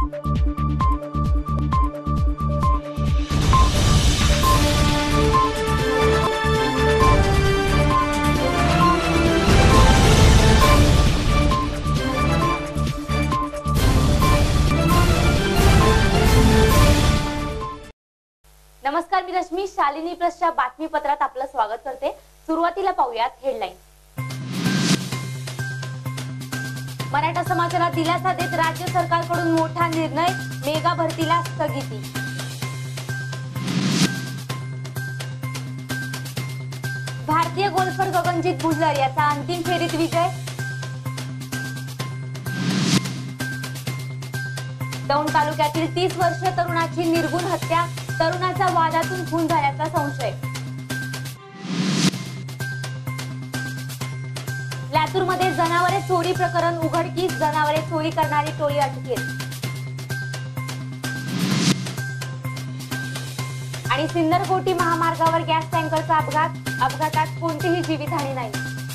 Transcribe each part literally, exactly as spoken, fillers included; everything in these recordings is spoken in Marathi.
नमस्कार, मी रश्मी. शालिनी प्लसच्या बातमीपत्रात आपलं स्वागत करते. सुरुवातीला पाहूयात हेडलाईन. मराठा समाजाला दिलासा देत राज्य सरकारकडून मोठा निर्णय, मेगा भरतीला स्थगिती. भारतीय गोल्फर गगनजीत भुल्लर याचा अंतिम फेरीत विजय. दौंड तालुक्यातील तीस वर्षीय तरुणाची निर्गुण हत्या, तरुणाचा वादातून खून झाल्याचा संशय. लातूरमध्ये जनावरे चोरी प्रकरण उघडकीस, जनावरे चोरी करणारी टोळी अटकेत. आणि सिन्नर-कोटी महामार्गावर गॅस टँकरचा अपघात, अपघातात कोणतीही जीवितहानी नाही.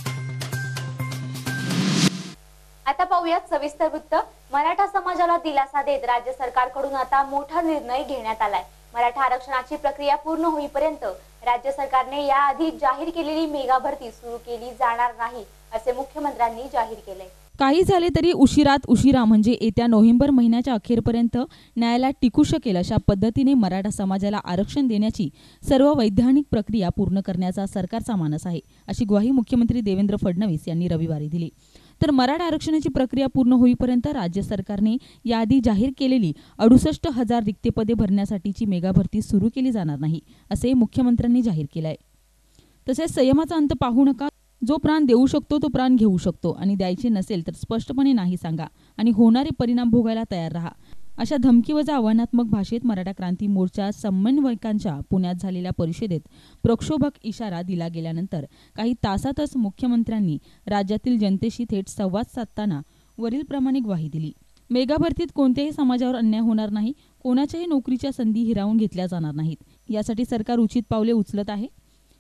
आता पाहूयात सविस्तर वृत्त. मराठा समाजाला दिलासा देत राज्य सरकारकडून आता मोठा निर्णय घेण्यात आलाय. मराठा आरक्षणाची प्रक्रिया पूर्ण होईपर्यंत राज्य सरकारने याआधी जाहीर केलेली मेगा भरती सुरू केली जाणार नाही, असे मुख्यमंत्र्यांनी जाहीर केले. काही झाले तरी उशिरात उशिरा म्हणजे येत्या नोव्हेंबर महिन्याच्या अखेरपर्यंत न्यायालयात टिकू शकेल अशा पद्धतीने मराठा समाजाला आरक्षण देण्याची सर्व वैधानिक प्रक्रिया पूर्ण करण्याचा सरकारचा मानस आहे, अशी ग्वाही मुख्यमंत्री देवेंद्र फडणवीस यांनी रविवारी दिली. तर मराठा आरक्षणाची प्रक्रिया पूर्ण होईपर्यंत राज्य सरकारने याआधी जाहीर केलेली अडुसष्ट हजार रिक्त पदे भरण्यासाठीची मेगा भरती सुरू केली जाणार नाही, असे मुख्यमंत्र्यांनी जाहीर केले आहे. तसेच संयमाचा अंत पाहू नका, जो प्राण देऊ शकतो तो प्राण घेऊ शकतो आणि द्यायचे नसेल तर स्पष्टपणे नाही सांगा आणि होणारे परिणाम भोगायला तयार राहा, अशा धमकीवजा आव्हानात्मक भाषेत मराठा क्रांती मोर्चा समन्वयकांच्या पुण्यात झालेल्या परिषदेत प्रक्षोभक इशारा दिला गेल्यानंतर काही तासातच मुख्यमंत्र्यांनी राज्यातील जनतेशी थेट संवाद साधताना वरीलप्रमाणे ग्वाही दिली. मेगा भरतीत कोणत्याही समाजावर अन्याय होणार नाही, कोणाच्याही नोकरीच्या संधी हिरावून घेतल्या जाणार नाहीत. यासाठी सरकार उचित पावले उचलत आहे,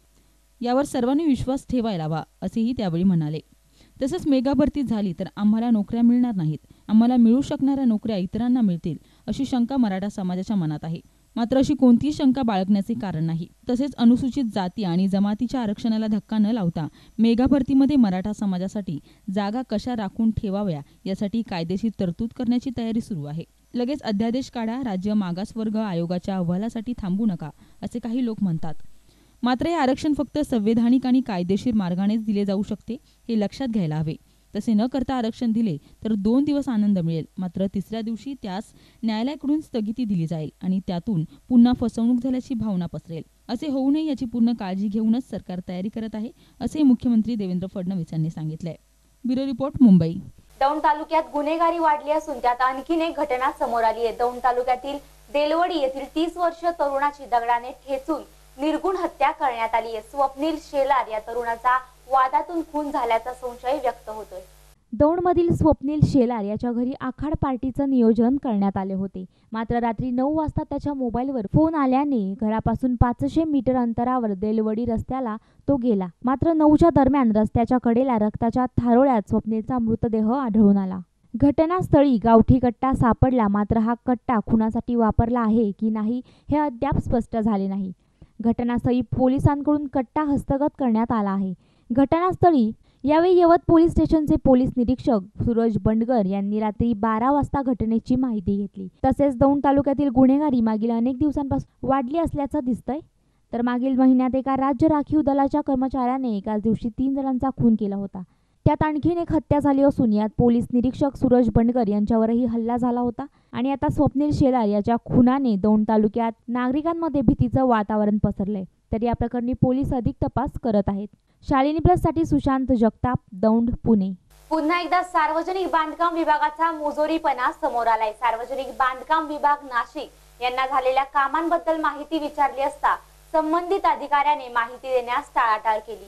यावर सर्वांनी विश्वास ठेवायला हवा, असेही त्यावेळी म्हणाले. तसंच मेगा भरती झाली तर आम्हाला नोकऱ्या मिळणार नाहीत, आम्हाला मिळू शकणाऱ्या नोकऱ्या इतरांना मिळतील, अशी शंका मराठा समाजाच्या मनात आहे. मात्र अशी कोणतीही शंका बाळगण्याचे कारण नाही. तसेच अनुसूचित जाती आणि जमातीच्या आरक्षणाला धक्का न लावता मेगा भरतीमध्ये मराठा समाजासाठी जागा कशा राखून ठेवाव्या यासाठी कायदेशीर तरतूद करण्याची तयारी सुरू आहे. लगेच अध्यादेश काढा, राज्य मागासवर्ग आयोगाच्या अहवालासाठी थांबू नका, असे काही लोक म्हणतात. मात्र हे आरक्षण फक्त संवैधानिक आणि कायदेशीर मार्गानेच दिले जाऊ शकते, हे लक्षात घ्यायला हवे. तसे न करता आरक्षण दिले तर दोन दिवस आनंद मिळेल, मात्र तिसऱ्या दिवशी त्यास न्यायालयाकडून स्थगिती दिली जाईल आणि त्यातून पुन्हा फसवणूक झाल्याची भावना पसरेल. असे होऊ नये याची पूर्ण काळजी घेऊनच सरकार तयारी करत आहे, असे मुख्यमंत्री देवेंद्र फडणवीस यांनी सांगितले. Bureau report, Mumbai. दौंड तालुक्यात गुन्हेगारी वाढली असून त्यात आणखीन एक घटना समोर आली आहे. दौंड तालुक्यातील देलवडी येथील तीस वर्षीय तरुणाची दगडाने ठेचून निर्गुण हत्या करण्यात आली आहे. स्वप्नील शेलार या तरुणाचा वादातून खून झाल्याचा संशय व्यक्त होतोय. दौंडमधील स्वप्नील शेलार याच्या घरी आखाड पार्टीचं नियोजन करण्यात आले होते. मात्र रात्री नऊ वाजता त्याच्या मोबाईलवर फोन आल्याने घरापासून पाचशे मीटर अंतरावर देलवडी रस्त्याला तो गेला. मात्र नऊच्या दरम्यान रस्त्याच्या कडेला रक्ताच्या थारोळ्यात स्वप्नीलचा मृतदेह आढळून आला. घटनास्थळी गावठी कट्टा सापडला, मात्र हा कट्टा खुनासाठी वापरला आहे की नाही हे अद्याप स्पष्ट झाले नाही. घटनास्थळी पोलिसांकडून कट्टा हस्तगत करण्यात आला आहे. घटनास्थळी यावेळी यवत पोलीस स्टेशनचे पोलीस निरीक्षक सूरज बंडगर यांनी रात्री बारा वाजता घटनेची माहिती घेतली. तसेच दौंड तालुक्यातील गुन्हेगारी मागील अनेक दिवसांपासून वाढली असल्याचं दिसतंय. तर मागील महिन्यात एका राज्य राखीव दलाच्या कर्मचाऱ्याने एकाच दिवशी तीन जणांचा खून केला होता. त्यात आणखीन एक हत्या झाली असून यात पोलीस निरीक्षक सूरज बंडगर यांच्यावरही हल्ला झाला होता. आणि आता स्वप्नील शेलार याच्या खुनाने दौंड तालुक्यात नागरिकांमध्ये भीतीचं वातावरण पसरलंय. तर या प्रकरणी पोलीस अधिक तपास करत आहेत. शालिनी प्लस साठी सुशांत जगताप, दौंड, पुणे. पुन्हा एकदा सार्वजनिक बांधकाम विभागाचा मुजोरीपणा समोर आलाय. सार्वजनिक बांधकाम विभाग नाशिक यांना झालेल्या कामांबद्दल माहिती विचारली असता संबंधित अधिकाऱ्याने माहिती देण्यास टाळाटाळ केली.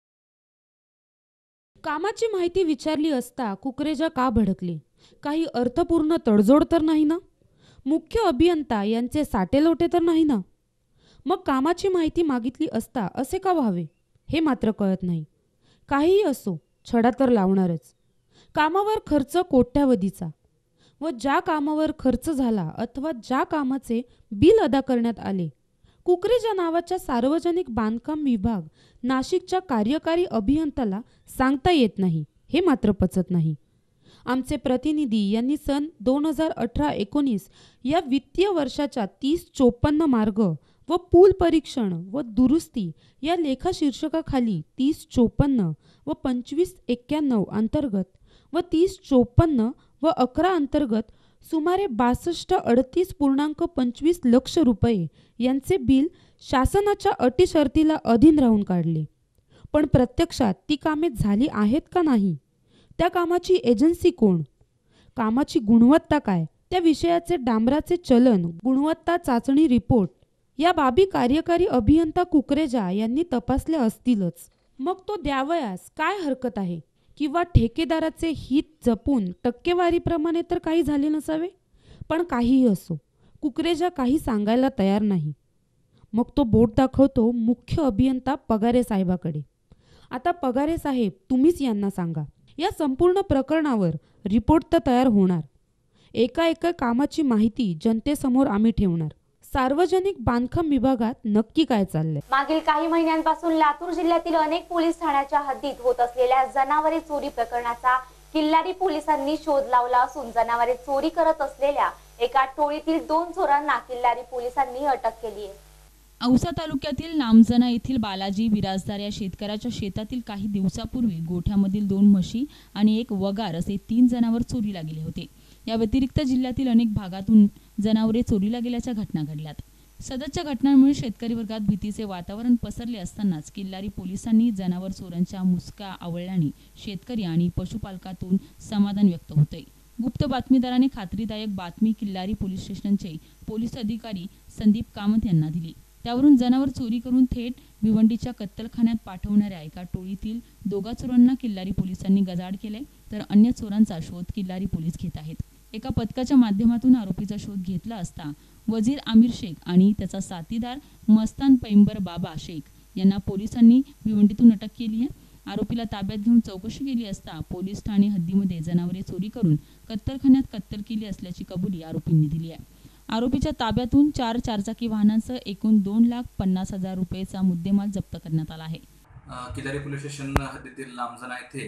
कामाची माहिती विचारली असता कुकरेजा का भडकले? काही अर्थपूर्ण तडजोड तर नाही ना? मुख्य अभियंता यांचे साटेलोटे तर नाही ना? मग कामाची माहिती मागितली असता असे का व्हावे हे मात्र कळत नाही. काहीही असो, छडा तर लावणारच. कामावर खर्च कोट्यावधीचा. व ज्या कामावर खर्च झाला अथवा ज्या कामाचे बिल अदा करण्यात आले कुकरेजा नावाच्या सार्वजनिक बांधकाम विभाग नाशिकच्या कार्यकारी अभियंत्याला सांगता येत नाही, हे मात्र पचत नाही. आमचे प्रतिनिधी यांनी सन दोन हजार अठरा एकोणीस या वित्तीय वर्षाच्या तीस चोपन्न मार्ग व पूल परीक्षण व दुरुस्ती या लेखा शीर्षकाखाली तीस चोपन्न व पंचवीस एक्क्याण्णव अंतर्गत व तीस चोपन्न व अकरा अंतर्गत सुमारे बासष्ट अडतीस पूर्णांक पंचवीस लक्ष रुपये यांचे बिल शासनाच्या अटी शर्तीला अधीन राहून काढले. पण प्रत्यक्षात ती कामे झाली आहेत का नाही, त्या कामाची एजन्सी कोण, कामाची गुणवत्ता काय, त्या विषयाचे डांबराचे चलन, गुणवत्ता चाचणी रिपोर्ट या बाबी कार्यकारी अभियंता कुकरेजा यांनी तपासल्या असतीलच. मग तो द्यावयास काय हरकत आहे, किंवा ठेकेदाराचे हित जपून टक्केवारीप्रमाणे तर काही झाले नसावे. पण काहीही असो, कुकरेजा काही सांगायला तयार नाही. मग तो बोट दाखवतो मुख्य अभियंता पगारे साहेबाकडे. आता पगारे साहेब, तुम्हीच यांना सांगा, या संपूर्ण प्रकरणावर रिपोर्ट तर तयार होणार, एका एका कामाची माहिती जनतेसमोर आम्ही ठेवणार. सार्वजनिक बांधकाम विभागात नक्की काय चाललंय? मागील काही महिन्यांपासून लातूर जिल्ह्यातील अनेक पोलीस ठाण्याच्या हद्दीत होत असलेल्या जनावरे चोरी प्रकरणाचा किल्लारी पोलिसांनी शोध लावला असून जनावरे चोरी करत असलेल्या एका टोळीतील दोन चोरांना किल्लारी पोलिसांनी अटक केली आहे. औसा तालुक्यातील नामजना येथील बालाजी बिराजदार या शेतकऱ्याच्या शेतातील काही दिवसापूर्वी गोठ्यामधील दोन म्हशी आणि एक वगार असे तीन जनावर चोरीला गेले होते. या व्यतिरिक्त जिल्ह्यातील अनेक भागातून जनावरे चोरीला गेल्याच्या घटना घडल्यात. सदरच्या घटनांमुळे शेतकरी वर्गात भीतीचे वातावरण पसरले असतानाच किल्लारी पोलिसांनी जनावर चोरांच्या मुसक्या आवळल्याने शेतकरी आणि पशुपालकातून समाधान व्यक्त होते. गुप्त बातमीदाराने खात्रीदायक बातमी किल्लारी पोलीस स्टेशनचे पोलीस अधिकारी संदीप कामत यांना दिली. त्यावरून जनावर चोरी करून थेट भिवंडीच्या कत्तलखान्यात पाठवणाऱ्या एका टोळीतील दोघा चोरांना किल्लारी पोलिसांनी गजाआड केले, तर अन्य चोरांचा शोध किल्लारी पोलीस घेत आहेत. एका पथकाच्या माध्यमातून आरोपीचा शोध घेतला असता वजीर आमिर शेख आणि त्याचा साथीदार मस्तान पैंबर बाबा शेख यांना पोलिसांनी भिवंडीतून अटक केली आहे. आरोपीला ताब्यात घेऊन चौकशी केली असता पोलीस ठाणे हद्दीमध्ये जनावरे चोरी करून कत्तलखान्यात कत्तल केली असल्याची कबुली आरोपींनी दिली आहे. आरोपीच्या ताब्यातून चार चारचाकी वाहनांसह एकूण दोन लाख पन्नास हजार रुपयेचा मुद्देमाल जप्त करण्यात आला आहे. किल्लारी पोलीस स्टेशन हद्दीतील लामजना येथे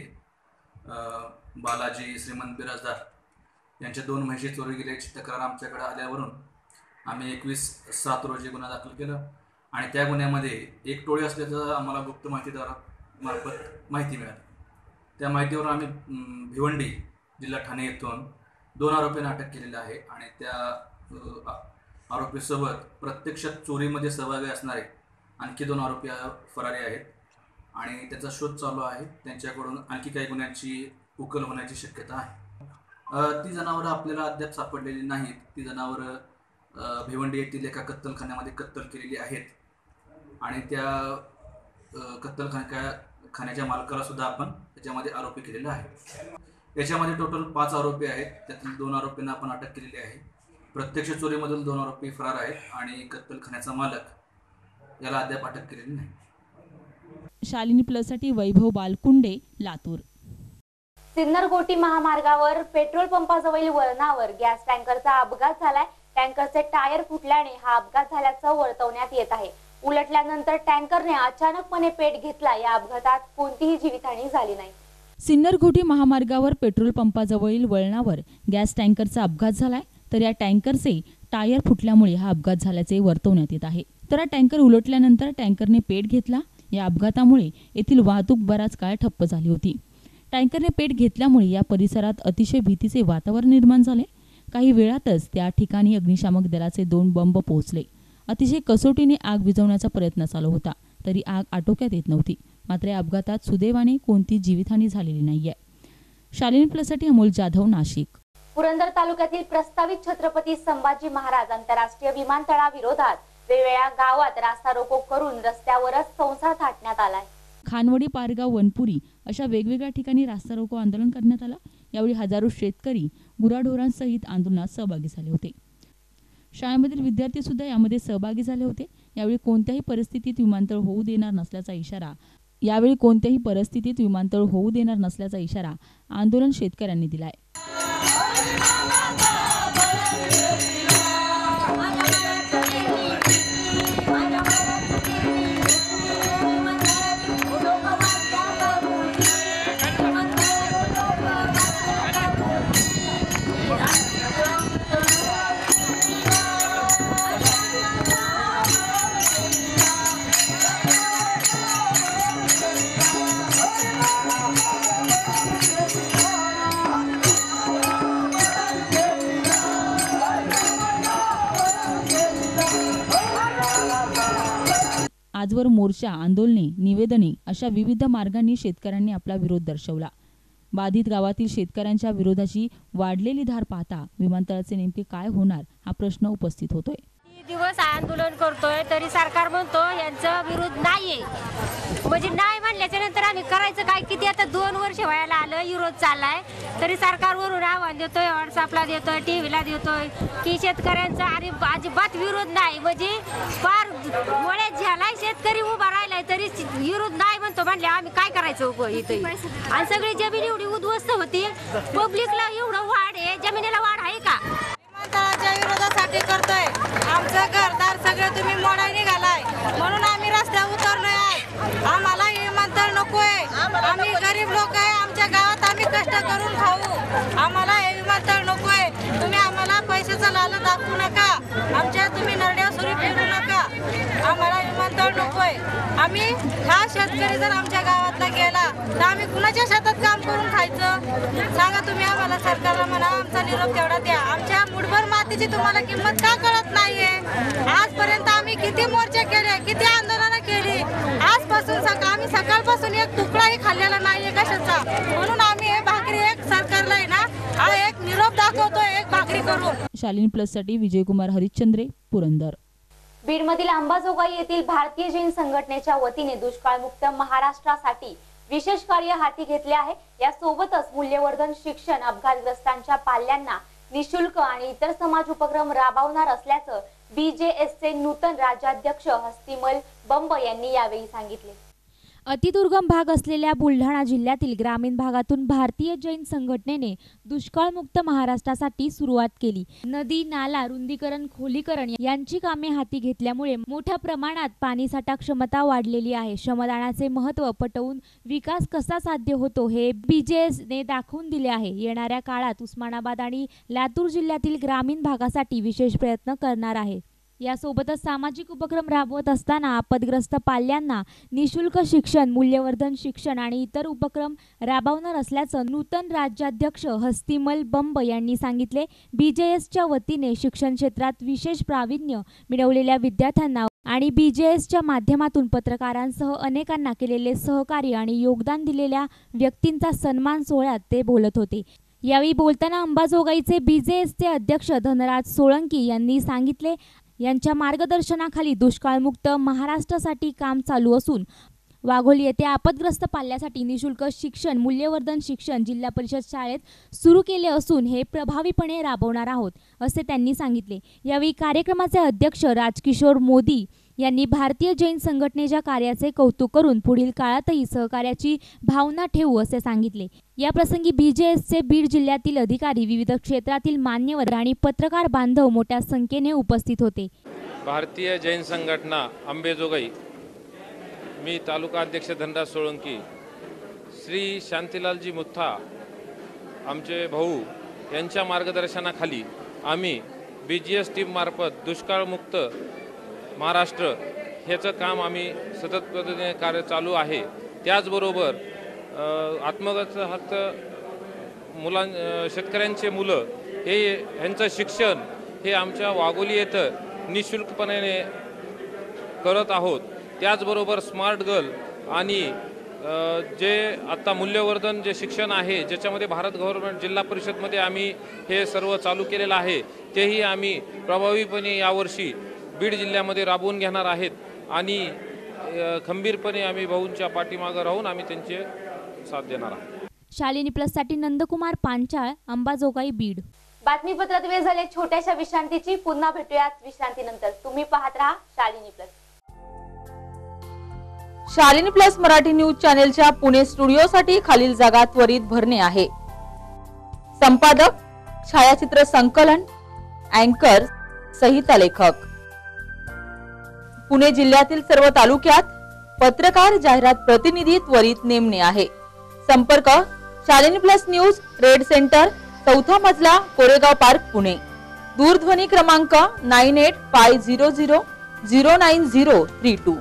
बालाजी श्रीमंत बिराजदार यांच्या दोन म्हशी चोरी गेल्याची तक्रार आमच्याकडे आल्यावरून आम्ही एकवीस सात रोजी गुन्हा दाखल केला आणि त्या गुन्ह्यामध्ये एक टोळी असल्याचं आम्हाला गुप्त माहितीदारामार्फत माहिती मिळाली. त्या माहितीवर आम्ही भिवंडी जिल्हा ठाणे येथून दोन आरोपींना अटक केलेली आहे आणि त्या आरोपीसोबत प्रत्यक्षात चोरीमध्ये सहभागी असणारे आणखी दोन आरोपी फरारी आहेत आणि त्याचा शोध चालू आहे. त्यांच्याकडून आणखी काही गुन्ह्यांची उकल होण्याची शक्यता आहे. ती जनावरं आपल्याला अद्याप सापडलेली नाहीत. ती जनावरं भिवंडी येथील एका कत्तलखान्यामध्ये कत्तल केलेली आहेत आणि त्या कत्तलखान्या खाण्याच्या मालकाला सुद्धा आपण त्याच्यामध्ये आरोपी केलेला आहे. याच्यामध्ये टोटल पाच आरोपी आहेत. त्यातील दोन आरोपींना आपण अटक केलेली आहे. प्रत्यक्ष चोरीमधील दोन आरोपी फरार आहेत आणि कत्तलखान्याचा मालक याला अद्याप अटक केलेली नाही. शालिनी प्लससाठी वैभव बालकुंडे, लातूर. सिन्नर-गोटी महामार्गावर पेट्रोल पंपाजवळील वळणावर गॅस टँकरचा अपघात झालाय. टँकरचे टायर फुटल्याने हा अपघात झाल्याचं वर्तवण्यात येत आहे. उलटल्यानंतर टँकरने अचानकपणे पेट घेतला. या अपघातात कोणतीही जीवितहानी झाली नाही. सिन्नर-घोटी महामार्गावर पेट्रोल पंपाजवळील वळणावर गॅस टँकरचा अपघात झालाय, तर या टँकरचे टायर फुटल्यामुळे हा अपघात झाल्याचे वर्तवण्यात येत आहे. तर हा टँकर उलटल्यानंतर टँकरने पेट घेतला. या अपघातामुळे येथील वाहतूक बराच काळ ठप्प झाली होती. टँकरने पेट घेतल्यामुळे या परिसरात अतिशय भीतीचे वातावरण निर्माण झाले. काही वेळातच त्या ठिकाणी अग्निशामक दलाचे दोन बंब पोहोचले. अतिशय कसोटीने आग विझवण्याचा प्रयत्न चालू होता, तरी आग आटोक्यात येत नव्हती. मात्र या अपघातात सुदैवाने कोणती जीवितहानी झालेली नाहीये. शालिनी प्लससाठी अमोल जाधव, नाशिक. पुरंदर तालुक्यातील प्रस्तावित छत्रपती संभाजी महाराज आंतरराष्ट्रीय विमानतळाविरोधात वेगवेगळ्या गावात रास्ता रोको करून रस्त्यावरच संसार थाटण्यात आलाय. खानवडी, पारगाव, वनपुरी अशा वेगवेगळ्या ठिकाणी रास्ता रोको आंदोलन करण्यात आलं. यावेळी हजारो शेतकरी गुराढोरांसहित आंदोलनात सहभागी झाले होते. शाळेमधील विद्यार्थी सुद्धा यामध्ये सहभागी झाले होते. यावेळी कोणत्याही परिस्थितीत विमानतळ होऊ देणार नसल्याचा इशारा यावेळी कोणत्याही परिस्थितीत विमानतळ होऊ देणार नसल्याचा इशारा आंदोलन शेतकऱ्यांनी दिलाय. आजवर मोर्चा, आंदोलने, निवेदने अशा विविध मार्गांनी शेतकऱ्यांनी आपला विरोध दर्शवला. बाधित गावातील शेतकऱ्यांच्या विरोधाची वाढलेली धार पाहता विमानतळाचे नेमके काय होणार हा प्रश्न उपस्थित होतोय. दिवस आंदोलन करतोय तरी सरकार म्हणतो यांचा विरोध नाहीये. म्हणजे नाही म्हणल्याच्या नंतर आम्ही करायचं काय? किती आता दोन वर्ष व्हायला आलं, विरोध चाललाय तरी सरकारवरून आव्हान देतोय, व्हॉट्सअपला देतोय, टीव्हीला देतोय की शेतकऱ्यांचा आणि अजिबात विरोध नाही. म्हणजे फार मुळ्यात झालाय, शेतकरी उभा राहिलाय तरी विरोध नाही म्हणतो. म्हणले आम्ही काय करायचं इथे? आणि सगळी जमीन एवढी उद्ध्वस्त होती, पब्लिकला एवढं वाढ आहे, जमिनीला वाढ आहे का? विमानतळाच्या विरोधासाठी करतोय. आमचं घरदार सगळं तुम्ही मोडायला निघालाय म्हणून आम्ही रस्त्यावर उतरलोय आहे. आम्हाला विमानतळ नकोय. आम्ही गरीब लोक आहे, आमच्या गावात आम्ही कष्ट करून खाऊ. आम्हाला हे विमानतळ नकोय. तुम्ही आम्हाला पैशाचा लालच दाखवू नका. आमच्या तुम्ही नरड्यावर सुरी फिरू नका. आम्हाला विमानतळ नकोय. आम्ही हा शेतकरी जर आमच्या गावातला गेला तर आम्ही कुणाच्या शेतात काम करून खायचं? सांगा तुम्ही आम्हाला. सरकारला म्हणा आमचा निरोप तेवढा द्या. आमच्या मुठभर मातीची तुम्हाला किंमत का कळत नाहीये? आजपर्यंत आम्ही किती मोर्चे केले, किती आंदोलनं केली. आजपासून सकाळ आम्ही सकाळपासून एक तुकडाही खाल्लेला नाहीये कशाचा. म्हणून आम्ही हे भाकरी एक सरकारला आहे ना हा एक निरोप दाखवतोय, एक भाकरी करून. शालिनी प्लस साठी विजयकुमार हरिश्चंद्रे, पुरंदर. बीडमधील अंबाजोगाई येथील भारतीय जैन संघटनेच्या वतीने दुष्काळमुक्त महाराष्ट्रासाठी विशेष कार्य हाती घेतले आहे. यासोबतच मूल्यवर्धन शिक्षण, अपघातग्रस्तांच्या पाल्यांना निशुल्क आणि इतर समाज उपक्रम राबवणार असल्याचं बीजेएसचे नूतन राज्याध्यक्ष हस्तिमल बंब यांनी यावेळी सांगितले. अतिदुर्गम भाग असलेल्या बुलढाणा जिल्ह्यातील ग्रामीण भागातून भारतीय जैन संघटनेने दुष्काळमुक्त महाराष्ट्रासाठी सुरुवात केली. नदी, नाला रुंदीकरण, खोलीकरण यांची कामे हाती घेतल्यामुळे मोठ्या प्रमाणात पाणीसाठा क्षमता वाढलेली आहे. श्रमदानाचे महत्त्व पटवून विकास कसा साध्य होतो हे बीजेएसने दाखवून दिले आहे. येणाऱ्या काळात उस्मानाबाद आणि लातूर जिल्ह्यातील ग्रामीण भागासाठी विशेष प्रयत्न करणार आहे. यासोबतच सामाजिक उपक्रम राबवत असताना आपदग्रस्त पाल्यांना निशुल्क शिक्षण, मूल्यवर्धन शिक्षण आणि इतर उपक्रम राबवणार असल्याचं नूतन राज्याध्यक्ष हस्तिमल बंब यांनी सांगितले. बीजेएसच्या वतीने शिक्षण क्षेत्रात विशेष प्रावीण्य मिळवलेल्या विद्यार्थ्यांना आणि बीजेएसच्या माध्यमातून पत्रकारांसह अनेकांना केलेले सहकार्य आणि योगदान दिलेल्या व्यक्तींचा सन्मान सोहळ्यात ते बोलत होते. यावेळी बोलताना अंबाजोगाईचे बीजेएसचे अध्यक्ष धनराज सोळंकी यांनी सांगितले, यांच्या मार्गदर्शनाखाली दुष्काळमुक्त महाराष्ट्रासाठी काम चालू असून वाघोली येथे आपदग्रस्त पाल्यासाठी निशुल्क शिक्षण, मूल्यवर्धन शिक्षण जिल्हा परिषद शाळेत सुरू केले असून हे प्रभावीपणे राबवणार आहोत असे त्यांनी सांगितले. यावेळी कार्यक्रमाचे अध्यक्ष राजकिशोर मोदी यांनी भारतीय जैन संघटनेच्या कार्याचे कौतुक करून पुढील काळातही सहकार्याची भावना ठेवू असे सांगितले. या प्रसंगी बीजेएसचे बीड जिल्ह्यातील अधिकारी, विविध क्षेत्रातील मान्यवर आणि पत्रकार बांधव मोठ्या संख्येने उपस्थित होते. भारतीय जैन संघटना अंबेजोगाई, मी तालुका अध्यक्ष धनराज सोळंकी, श्री शांतीलालजी मुथा आमचे भाऊ यांच्या मार्गदर्शनाखाली आम्ही बीजीएस टीम मार्फत दुष्काळमुक्त महाराष्ट्र ह्याचं काम आम्ही सतत पद्धतीने कार्य चालू आहे. त्याचबरोबर आत्महत्या मुलां शेतकऱ्यांचे मुलं हे ह्यांचं शिक्षण हे आमच्या वाघोली येथं निशुल्कपणे करत आहोत. त्याचबरोबर स्मार्ट गर्ल आणि जे आता मूल्यवर्धन जे शिक्षण आहे ज्याच्यामध्ये भारत गव्हर्नमेंट जिल्हा परिषदमध्ये आम्ही हे सर्व चालू केलेलं आहे तेही आम्ही प्रभावीपणे यावर्षी बीड जिल्ह्यामध्ये राबवून घेणार आहेत आणि खंबीरपणे आम्ही भाऊंच्या पाठीमागे राहून आम्ही त्यांचे साथ देणार आहोत. शालिनी प्लस साठी नंदकुमार पांचाळ, अंबाजोगाई, बीड. बातमीपत्रात वेळ झाले छोट्याशा विश्रांतीची. पुन्हा भेटूयात विश्रांतीनंतर. तुम्ही पाहत राहा Shalini plus. Shalini plus Marathi news चॅनेलच्या पुणे स्टुडिओसाठी खालील जागा त्वरित भरणे आहे. संपादक, छायाचित्र संकलन, अँकर, संहिता लेखक. पुणे जिल्ह्यातील सर्व तालुक्यात पत्रकार, जाहिरात प्रतिनिधी त्वरित नेमणे आहे. संपर्क Shalini plus news, red center, चौथा मजला, कोरेगाव पार्क, पुणे. दूरध्वनी क्रमांक nine eight five zero zero zero nine zero three two.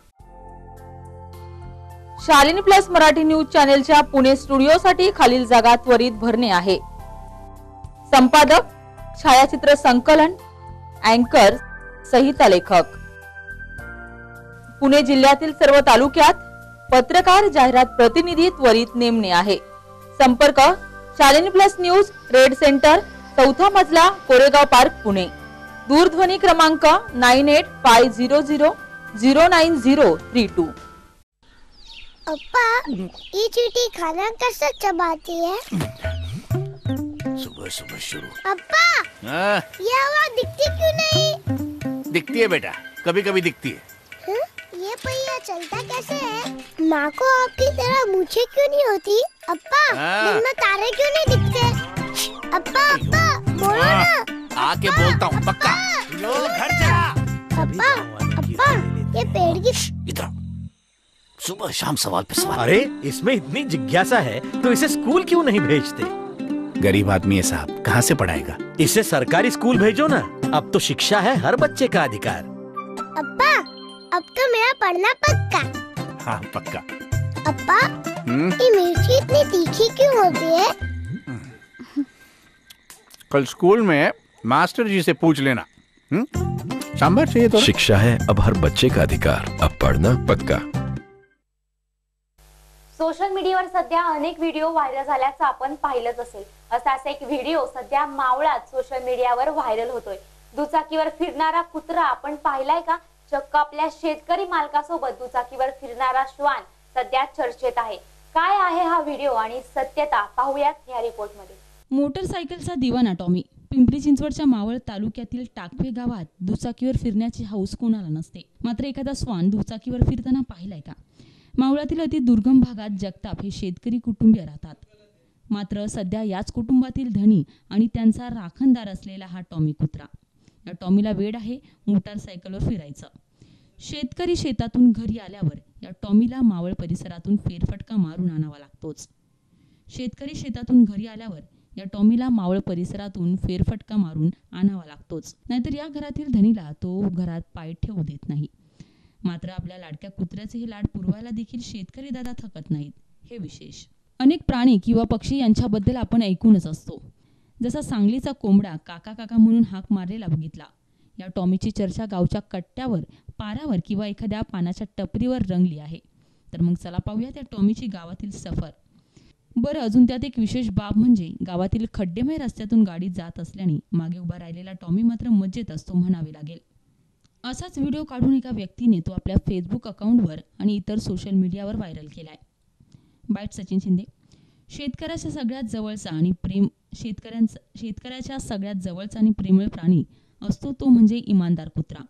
Shalini plus Marathi news चॅनेलच्या पुणे स्टुडिओसाठी खालील जागा त्वरित भरणे आहे. संपादक, छायाचित्र संकलन, अँकर, संहिता लेखक. पुणे जिल्ह्यातील सर्व तालुक्यात पत्रकार जाहिरात प्रतिनिधी त्वरित नेमणे आहे. संपर्क Shalini plus news, red center, चौथा मजला, कोरेगाव पार्क, पुणे. दूरध्वनी क्रमांक nine eight five zero zero zero nine zero three two. अप्पा, ये चींटी खाना कैसे चबाती है? सुबह सुबह शुरू. अप्पा, हाँ? ये आवाज दिखती क्यों नहीं? दिखती है बेटा, कभी कभी दिखती है. हाँ? ये पहिया चलता कैसे है? माँ को आपकी तरह मूछें क्यों नहीं होती? अप्पा, हाँ? दिन में तारे क्यों नहीं दिखते? अप्पा, अप्पा, बोलो ना. आके बोलता हूँ पक्का. लो घर चला. अप्पा, अप्पा, ये पेड़ की इधर सुबह शाम सवाल पे सवाल. अरे इसमें इतनी जिज्ञासा है तो इसे स्कूल क्यों नहीं भेजते? गरीब आदमी है साहब, कहाँ से पढ़ाएगा? इसे सरकारी स्कूल भेजो ना. अब तो शिक्षा है हर बच्चे का अधिकार. अप्पा, अब तो मेरा पढ़ना पक्का. हाँ पक्का. अप्पा, ये मिर्ची इतनी तीखी क्यों होती है? कल स्कूल में मास्टर जी से पूछ लेना. सांभर चाहिए तो. शिक्षा है अब हर बच्चे का अधिकार. अब पढ़ना पक्का. सोशल मीडियावर सध्या अनेक व्हिडिओ व्हायरल झाल्याचं आपण पाहिलंच असेल. असाच एक व्हिडिओ सध्या मावळात सोशल मीडियावर व्हायरल होतोय. दुचाकीवर फिरणारा कुत्रा आपण पाहिलाय का? चक्क आपल्या शेतकरी मालकासोबत दुचाकीवर फिरणारा श्वान सध्या चर्चेत आहे. काय आहे हा व्हिडिओ आणि सत्यता पाहूयात या रिपोर्ट मध्ये. मोटरसायकलचा दिवाना टॉमी. पिंपरी चिंचवडच्या मावळ तालुक्यातील टाकवे गावात दुचाकीवर फिरण्याची हौस कोणाला नसते. मात्र एखादा श्वान दुचाकीवर फिरताना पाहिलाय का? मावळातील अति दुर्गम भागात जगताप हे शेतकरी कुटुंबीय राहतात. मात्र सध्या याच कुटुंबातील धनी आणि त्यांचा राखणदार असलेला हा टॉमी कुत्रा. या टॉमीला वेड आहे मोटारसायकलवर फिरायचं. शेतकरी शेतातून घरी आल्यावर या टॉमीला मावळ परिसरातून फेरफटका मारून आणावा लागतोच. शेतकरी शेतातून घरी आल्यावर या टॉमीला मावळ परिसरातून फेरफटका मारून आणावा लागतोच. नाहीतर या घरातील धनीला तो घरात पाय ठेवू देत नाही. मात्र आपल्या लाडक्या कुत्र्याचे हे लाड पुरवायला देखील शेतकरी दादा थकत नाहीत, हे विशेष. अनेक प्राणी किंवा पक्षी यांच्याबद्दल आपण ऐकूनच असतो. जसा सांगलीचा कोंबडा काका काका म्हणून हाक मारलेला बघितला. या टॉमीची चर्चा गावच्या कट्ट्यावर, पारावर किंवा एखाद्या पानाच्या टपरीवर रंगली आहे. तर मग चला पाहूया त्या टॉमीची गावातील सफर. बरं, अजून त्यात एक विशेष बाब म्हणजे गावातील खड्डेमय रस्त्यातून गाडी जात असल्याने मागे उभा राहिलेला टॉमी मात्र मजेत असतो म्हणावे लागेल. असाच व्हिडिओ काढून एका व्यक्तीने तो आपल्या फेसबुक अकाउंटवर आणि इतर सोशल मीडियावर व्हायरल केलाय. बाईट सचिन शिंदे. शेतकऱ्याच्या सगळ्यात जवळचा आणि प्रेम शेतकऱ्यांचा शेतकऱ्याच्या सगळ्यात जवळचा आणि प्रेमळ प्राणी असतो तो म्हणजे इमानदार कुत्रा.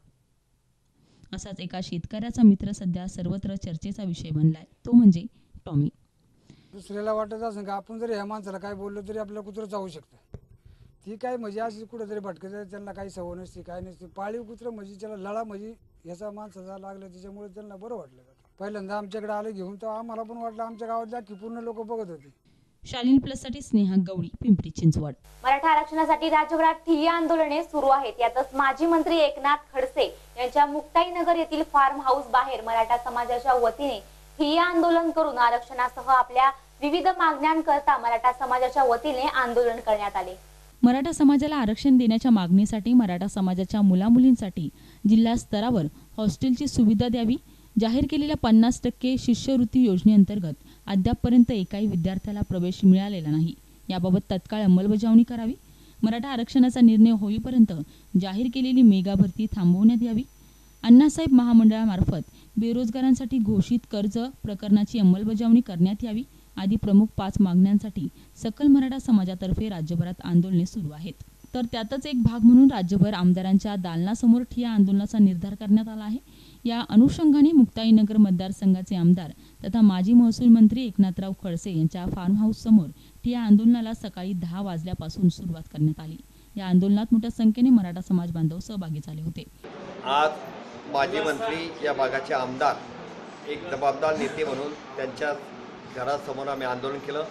असाच एका शेतकऱ्याचा मित्र सध्या सर्वत्र चर्चेचा विषय बनलाय, तो म्हणजे टॉमी. दुसऱ्याला वाटत असं का आपण जरी ह्या माणसाला काय बोललो तरी आपलं कुत्रं जाऊ शकतं. ती काय म्हणजे अशी कुठेतरी भटकत, त्यांना काही सवय नसते, काय नसते. पाळीव कुत्रं म्हणजे त्याला लळा म्हणजे ह्याचा माणसाचा लागला, त्याच्यामुळे त्यांना बरं वाटलं. पहिल्यांदा आमच्याकडे आलं घेऊन तर आम्हाला पण वाटलं, आमच्या गावात की पूर्ण लोक बघत होते. शालिनी प्लस साठी स्नेहा गवळी, पिंपरी चिंचवड. मराठा आरक्षणासाठी राज्यभरात ठिय्या आंदोलने सुरू आहेत. यातच माजी मंत्री एकनाथ खडसे यांच्या मुक्ताईनगर येथील फार्म हाऊस बाहेर मराठा समाजाच्या वतीने ठिय्या आंदोलन करून आरक्षणासह आपल्या विविध मागण्यांकरता मराठा समाजाच्या वतीने आंदोलन करण्यात आले. मराठा समाजाला आरक्षण देण्याच्या मागणीसाठी मराठा समाजाच्या मुलामुलींसाठी जिल्हा स्तरावर हॉस्टेलची सुविधा द्यावी, जाहीर केलेल्या पन्नास टक्के शिष्यवृत्ती योजनेअंतर्गत अद्यापपर्यंत एकाही विद्यार्थ्याला प्रवेश मिळालेला नाही, याबाबत तत्काळ अंमलबजावणी करावी, मराठा आरक्षणाचा निर्णय होईपर्यंत जाहीर केलेली मेगा भरती थांबवण्यात यावी, अण्णासाहेब महामंडळामार्फत बेरोजगारांसाठी घोषित कर्ज प्रकरणाची अंमलबजावणी करण्यात यावी आदी प्रमुख पाच मागण्यांसाठी सकल मराठा समाजातर्फे राज्यभरात आंदोलने सुरू आहेत. तर त्यातच एक भाग म्हणून राज्यभर आमदारांच्या दालनासमोर ठिय्या आंदोलनाचा निर्धार करण्यात आला आहे. या अनुषंगाने मुक्ताईनगर मतदारसंघाचे आमदार तथा माजी महसूल मंत्री एकनाथराव खडसे यांच्या फार्म हाऊस समोर ठिय्या आंदोलनाला सकाळी दहा वाजल्यापासून सुरुवात करण्यात आली. या आंदोलनात मोठ्या संख्येने मराठा समाज बांधव सहभागी झाले होते. आज माजी मंत्री या भागाचे आमदार एक जबाबदार नेते म्हणून त्यांच्या घरासमोर आम्ही आंदोलन केलं.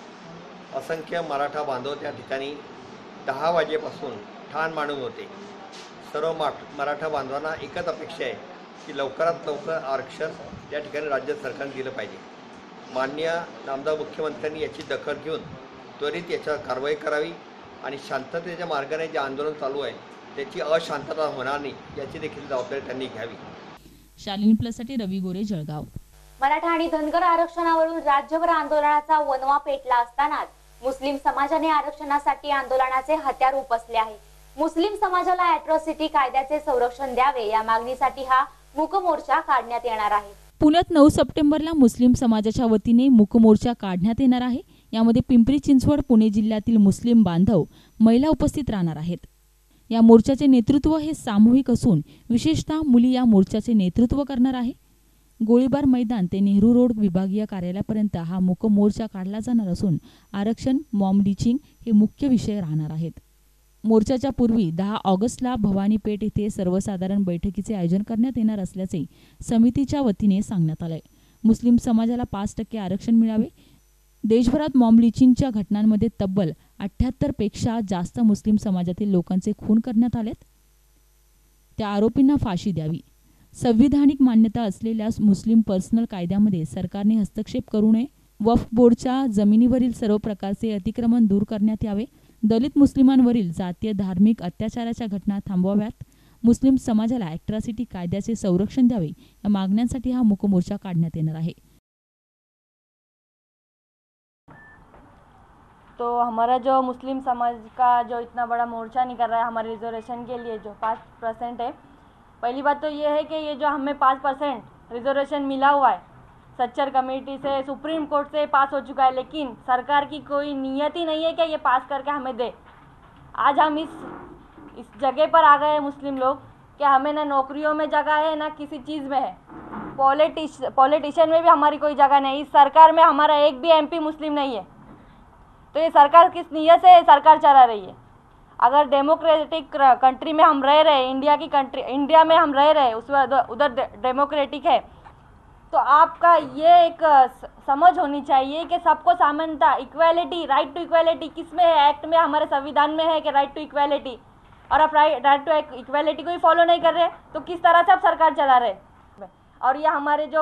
असंख्य मराठा बांधव त्या ठिकाणी दहा वाजेपासून ठाण मांडून होते. सर्व मराठा बांधवांना एकच अपेक्षा आहे की लवकरात लवकर आरक्षण या ठिकाणी राज्य सरकारने दिलं पाहिजे. माननीय नामदार मुख्यमंत्र्यांनी याची दखल घेऊन त्वरित याच्यावर कारवाई करावी आणि शांततेच्या मार्गाने जे आंदोलन चालू आहे त्याची अशांतता होणार नाही याची देखील जबाबदारी त्यांनी घ्यावी. शालिनी प्लससाठी रवी गोरे, जळगाव. मराठा आणि धनगर आरक्षणावरून राज्यभर आंदोलनाचा वणवा पेटला असतानाच मुस्लिम समाजाने आरक्षणासाठी आंदोलनाचे हत्यार उपसले आहे. मुस्लिम समाजाला अॅट्रॉसिटी कायद्याचे संरक्षण द्यावे या मागणीसाठी हा मूक मोर्चा काढण्यात येणार आहे. पुण्यात नऊ सप्टेंबरला मुस्लिम समाजाच्या वतीने मूक मोर्चा काढण्यात येणार आहे. यामध्ये पिंपरी चिंचवड, पुणे जिल्ह्यातील मुस्लिम बांधव, महिला उपस्थित राहणार आहेत. या मोर्चाचे नेतृत्व हे सामूहिक असून विशेषतः मुली या मोर्चाचे नेतृत्व करणार आहे. गोळीबार मैदान ते नेहरू रोड विभागीय कार्यालयापर्यंत हा मूक मोर्चा काढला जाणार असून आरक्षण, मॉम लिचिंग हे मुख्य विषय राहणार आहेत. मोर्चाच्या पूर्वी दहा ऑगस्टला भवानी पेठ येथे सर्वसाधारण बैठकीचे आयोजन करण्यात येणार असल्याचे समितीच्या वतीने सांगण्यात आलंय. मुस्लिम समाजाला पाच टक्के आरक्षण मिळावे. देशभरात मॉम लिचिंगच्या घटनांमध्ये तब्बल अठ्ठ्याहत्तर पेक्षा जास्त मुस्लिम समाजातील लोकांचे खून करण्यात आलेत. त्या आरोपींना फाशी द्यावी. संविधानिक मान्यता असलेल्या मुस्लिम पर्सनल कायद्यामध्ये सरकारने हस्तक्षेप करू नये. वक्फ बोर्डच्या जमिनीवरील सर्व प्रकारचे अतिक्रमण दूर करण्यात यावे. दलित मुस्लिमांवरील जातीय धार्मिक अत्याचाराच्या घटना थांबवाव्यात. मुस्लिम समाजाला अॅट्रॉसिटी कायद्याचे संरक्षण द्यावे या मागण्यांसाठी हा मूक मोर्चा काढण्यात येणार आहे. तो हमारा जो मुस्लिम समाज का जो इतना बड़ा मोर्चा निकल रहा है हमारे रिजर्वेशन के लिए जो पाँच परसेंट है, पहली बात तो ये है कि ये जो हमें पाँच परसेंट रिजर्वेशन मिला हुआ है सच्चर कमेटी से, सुप्रीम कोर्ट से पास हो चुका है, लेकिन सरकार की कोई नीयत ही नहीं है कि ये पास करके हमें दे. आज हम इस इस जगह पर आ गए मुस्लिम लोग कि हमें ना नौकरियों में जगह है ना किसी चीज़ में है. पॉलिटिश पॉलिटिशियन में भी हमारी कोई जगह नहीं. इस सरकार में हमारा एक भी एमपी मुस्लिम नहीं है. तो ये सरकार किस नीयत से सरकार चला रही है? अगर डेमोक्रेटिक कंट्री में हम रह रहे, इंडिया की कंट्री, इंडिया में हम रह रहे, उस उधर डेमोक्रेटिक है, तो आपका ये एक समझ होनी चाहिए कि सबको समानता, इक्वालिटी, राइट टू इक्वालिटी किस में है? एक्ट में, हमारे संविधान में है कि राइट टू इक्वालिटी, और आप राइट राइट टू इक्वालिटी को ही फॉलो नहीं कर रहे तो किस तरह से आप सरकार चला रहे? और ये हमारे जो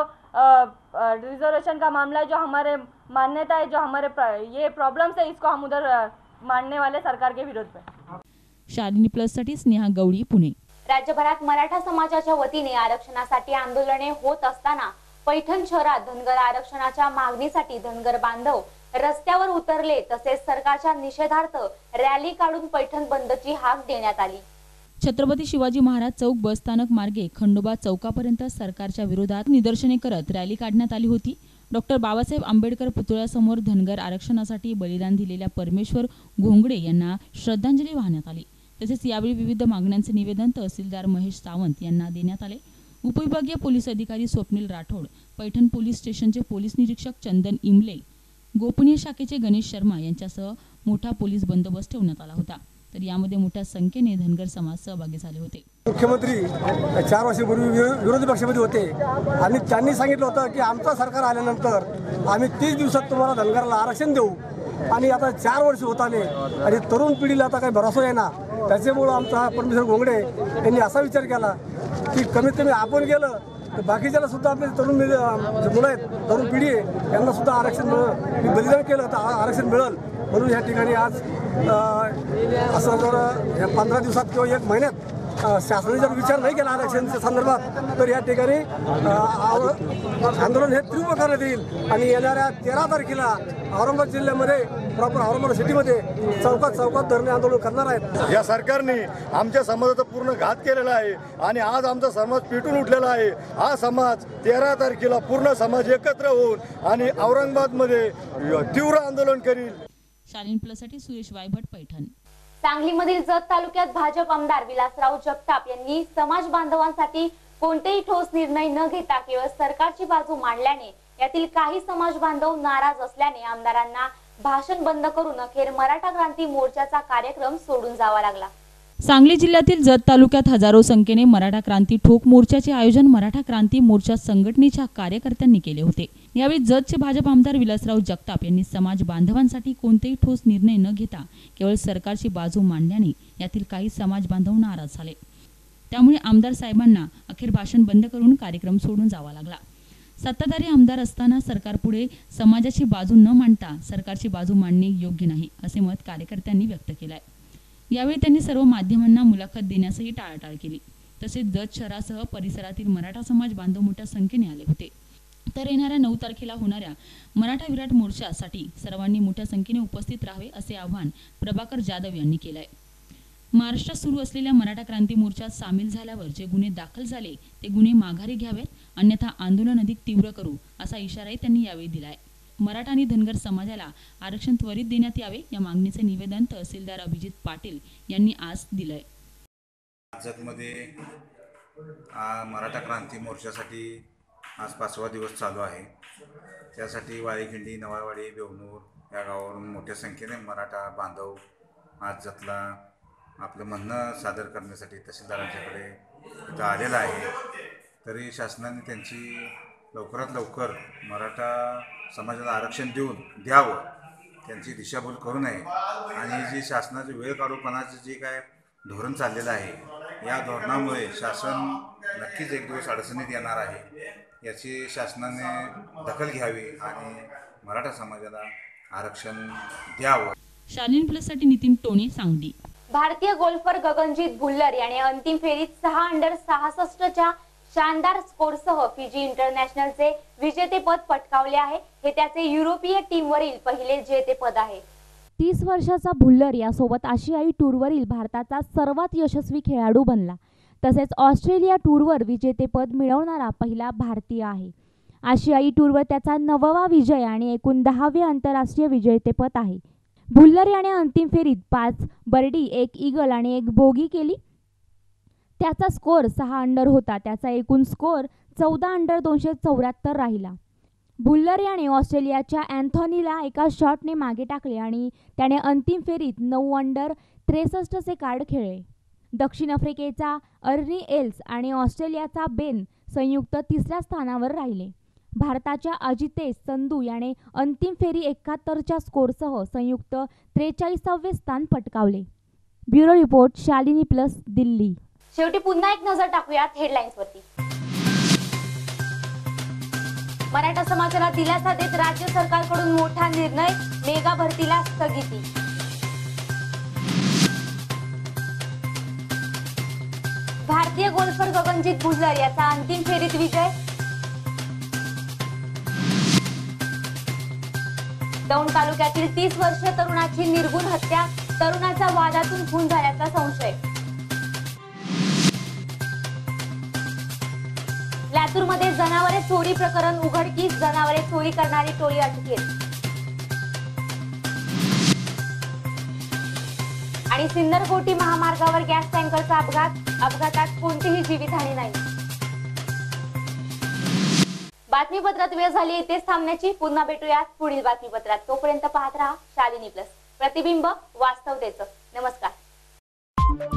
रिजर्वेशन का मामला है, जो हमारे मान्यता है, जो हमारे ये प्रॉब्लम्स है, इसको हम उधर मानने वाले सरकार के विरोध में. शालिनी प्लस साठी स्नेहा गवळी, पुणे. राज्यभरात मराठा समाजाच्या वतीने आरक्षणासाठी आंदोलने होत असताना पैठण शहरात धनगर आरक्षणाच्या मागणीसाठी धनगर बांधव रस्त्यावर उतरले. तसेच सरकारच्या निषेधार्थ रॅली काढून पैठण बंदची हाक देण्यात आली. छत्रपती शिवाजी महाराज चौक बस स्थानक मार्गे खंडोबा चौकापर्यंत सरकारच्या विरोधात निदर्शने करत रॅली काढण्यात आली होती. डॉक्टर बाबासाहेब आंबेडकर पुतळ्यासमोर धनगर आरक्षणासाठी बलिदान दिलेल्या परमेश्वर घोंगडे यांना श्रद्धांजली वाहण्यात आली. तसेच यावेळी विविध मागण्यांचे निवेदन तहसीलदार महेश सावंत यांना देण्यात आले. उपविभागीय पोलीस अधिकारी स्वप्नील राठोड, पैठण पोलीस स्टेशनचे पोलीस निरीक्षक चंदन इमले, गोपनीय शाखेचे गणेश शर्मा यांच्यासह मोठा पोलीस बंदोबस्त ठेवण्यात आला होता. तर यामध्ये मोठ्या संख्येने धनगर समाज सहभागी झाले होते. मुख्यमंत्री चार वर्षापूर्वी विरोधी पक्षामध्ये होते आणि त्यांनी सांगितलं होतं की आमचं सरकार आल्यानंतर आम्ही तीस दिवसात तुम्हाला धनगराला आरक्षण देऊ. आणि आता चार वर्ष होत आले आणि तरुण पिढीला आता काही भरोसा आहे ना. त्याच्यामुळं आमचा परमेश्वर घोंगडे यांनी असा विचार केला की कमीत कमी आपण गेलं तर बाकीच्याला सुद्धा आपले तरुण मुलं आहेत, तरुण पिढी आहे, यांना सुद्धा आरक्षण मिळेल. बलिदान केलं तर आरक्षण मिळेल. म्हणून या ठिकाणी आज असं जर पंधरा दिवसात किंवा एक महिन्यात शासनाने जर विचार नाही केला आरक्षणाच्या संदर्भात तर या ठिकाणी आंदोलन हे तीव्र करण्यात येईल. आणि येणाऱ्या तेरा तारखेला औरंगाबाद जिल्ह्यामध्ये, प्रॉपर औरंगाबाद सिटीमध्ये चौकात चौकात धरणे आंदोलन करणार आहेत. या सरकारने आमच्या समाजाचा पूर्ण घात केलेला आहे आणि आज आमचा समाज पेटून उठलेला आहे. हा समाज तेरा तारखेला पूर्ण समाज एकत्र होऊन आणि औरंगाबादमध्ये तीव्र आंदोलन करील. शालिनी प्लससाठी सुरेश वायभट, पैठण. सांगलीमधील जत तालुक्यात भाजप आमदार विलासराव जगताप यांनी समाज बांधवांसाठी कोणतेही ठोस निर्णय न घेता केवळ सरकारची बाजू मांडल्याने यातील काही समाज बांधव नाराज असल्याने आमदारांना भाषण बंद करून अखेर मराठा क्रांती मोर्चाचा कार्यक्रम सोडून जावा लागला. सांगली जिल्ह्यातील जत तालुक्यात हजारो संख्येने मराठा क्रांती ठोक मोर्चाचे आयोजन मराठा क्रांती मोर्चा संघटनेच्या कार्यकर्त्यांनी केले होते. यावेळी जतचे भाजप आमदार विलासराव जगताप यांनी समाज बांधवांसाठी कोणतेही ठोस निर्णय न घेता केवळ सरकारची बाजू मांडल्याने यातील काही समाज बांधव नाराज झाले. त्यामुळे आमदार साहेबांना अखेर भाषण बंद करून कार्यक्रम सोडून जावा लागला. सत्ताधारी आमदार असताना सरकारपुढे समाजाची बाजू न मांडता सरकारची बाजू मांडणे योग्य नाही असे मत कार्यकर्त्यांनी व्यक्त केले आहे. यावेळी त्यांनी सर्व माध्यमांना मुलाखत देण्यासही टाळाटाळ केली. तसेच जत शहरासह परिसरातील मराठा समाज बांधव मोठ्या संख्येने आले होते. तर येणाऱ्या नऊ तारखेला होणाऱ्या मराठा विराट मोर्चासाठी सर्वांनी मोठ्या संख्येने उपस्थित राहावे असे आवाहन प्रभाकर जाधव यांनी केलं आहे. महाराष्ट्रात सुरू असलेल्या मराठा क्रांती मोर्चात सामील झाल्यावर जे गुन्हे दाखल झाले ते गुन्हे माघारी घ्यावेत, अन्यथा आंदोलन अधिक तीव्र करू असा इशाराही त्यांनी यावेळी दिलाय. मराठा आणि धनगर समाजाला आरक्षण त्वरित देण्यात यावे या मागणीचे निवेदन तहसीलदार अभिजित पाटील यांनी आज दिलंय. राज्यामध्ये मराठा क्रांती मोर्चासाठी आज पाचवा दिवस चालू आहे. त्यासाठी वाळीखिंडी, नवाळवाडी, बेवनूर या गावावरून मोठ्या संख्येने मराठा बांधव आज जतला आपलं म्हणणं सादर करण्यासाठी तहसीलदारांच्याकडे इथं आलेलं आहे. तरी शासनाने त्यांची लवकरात लवकर मराठा समाजाला आरक्षण देऊन द्यावं, त्यांची दिशाभूल करू नये आणि जी शासनाची वेळ काढूपणाचं जे काय धोरण चाललेलं आहे, या धोरणामुळे शासन नक्कीच एक दिवस अडचणीत येणार आहे. याची शासनाने दखल घ्यावी आणि मराठा समाजाला आरक्षण द्यावं. शालिनी प्लससाठी नितीन टोणे, सांगली. भारतीय गोल्फर गगनजीत भुल्लर याने अंतिम फेरीत सहा अंडर सहासष्टच्या शानदार स्कोरसह फिजी इंटरनॅशनलचे विजेतेपद पटकावले आहे. हे त्याचे युरोपीय टीमवरील पहिले जेतेपद आहे. तीस वर्षाचा भुल्लर यासोबत आशियाई टूरवरील भारताचा सर्वात यशस्वी खेळाडू बनला. तसेच ऑस्ट्रेलिया टूरवर विजेतेपद मिळवणारा पहिला भारतीय आहे. आशियाई टूरवर त्याचा नववा विजय आणि एकूण दहावे आंतरराष्ट्रीय विजेतेपद आहे. भुल्लर याने अंतिम फेरीत पाच बर्डी, एक ईगल आणि एक बोगी केली. त्याचा स्कोअर सहा अंडर होता. त्याचा एकूण स्कोअर चौदा अंडर दोनशे चौऱ्याहत्तर राहिला. भुल्लर याने ऑस्ट्रेलियाच्या अँथॉनीला एका शॉटने मागे टाकले आणि त्याने अंतिम फेरीत नऊ अंडर त्रेसष्टचे कार्ड खेळले. दक्षिण आफ्रिकेचा अर्नी एल्स आणि ऑस्ट्रेलियाचा बेन संयुक्त तिसऱ्या स्थानावर राहिले. भारताच्या अजितेश संधू याने अंतिम फेरी एकाहत्तरच्या स्कोरसह संयुक्त त्रेचाळीसावे स्थान पटकावले. Bureau report, Shalini plus, Delhi. शेवटी पुन्हा एक नजर टाकूयात हेडलाईन्स वरती. मराठा समाजाला दिलासा देत राज्य सरकारकडून मोठा निर्णय, मेगा भरतीला स्थगिती. भारतीय गोल्फर गगनजीत भुल्लर याचा अंतिम फेरीत विजय. दौंड तालुक्यातील तीस वर्षीय तरुणाची निर्गुण हत्या, तरुणाचा वादातून खून झाल्याचा संशय. लातूरमध्ये जनावरे चोरी प्रकरण उघडकीस, जनावरे चोरी करणारी टोळी अटकेत. आणि सिन्नर-गोटी महामार्गावर गॅस टँकरचा अपघात, अपघातात कोणतीही जीवितहानी नाही. बातमीपत्रात वेळ झाली इथेच थांबण्याची. पुन्हा भेटूयात पुढील बातमीपत्रात. तोपर्यंत पाहत राहा शालिनी प्लस, प्रतिबिंब वास्तवतेचं. नमस्कार.